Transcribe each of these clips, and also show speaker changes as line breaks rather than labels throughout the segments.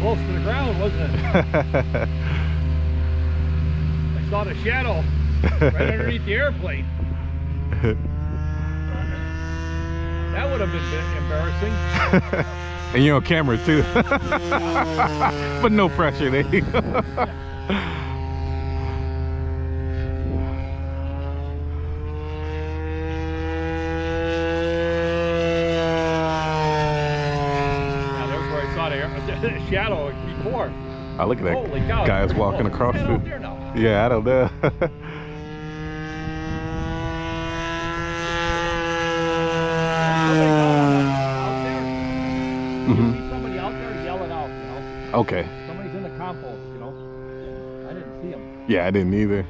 close to the ground, wasn't it? I saw the shadow right underneath the airplane. That would have been embarrassing.
And you're on camera too. But no pressure there.
The shadow before.
Oh, look at that.
Holy cow.
Guy's walking across the... Yeah, I don't know.
Somebody out there yelling out, you know.
Okay.
Somebody's in the compost, you know. I didn't see him.
Yeah, I didn't either.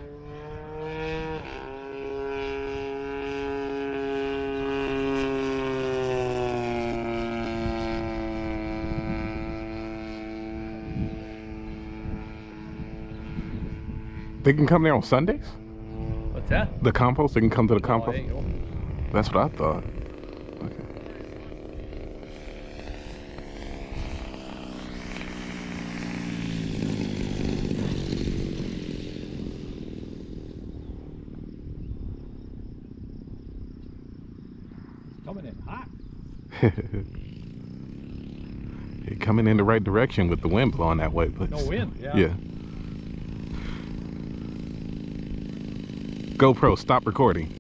They can come there on Sundays?
What's that?
The compost? They can come to the compost?
There you go.
That's what I thought. Okay.
Coming in hot.
You're coming in the right direction with the wind blowing that way. But
no wind, yeah.
Yeah. GoPro, stop recording.